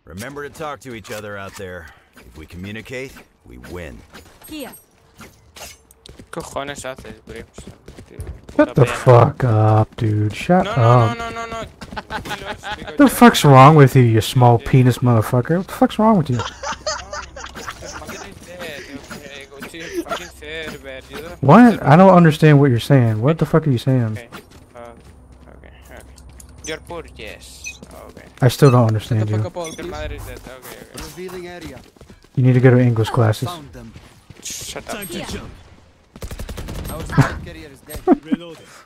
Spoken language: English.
Remember to talk to each other out there. If we communicate, we win. Here. Cojones haces, bro? Shut the fuck up, dude. Shut up. No. What the fuck's wrong with you, you small penis motherfucker? What the fuck's wrong with you? What? I don't understand what you're saying. What the fuck are you saying? Okay. You're poor, yes. Okay. I still don't understand you. Okay. Revealing area. You need to go to English classes. Found them. Shut up. Here. Our spike carrier is dead. Reloading.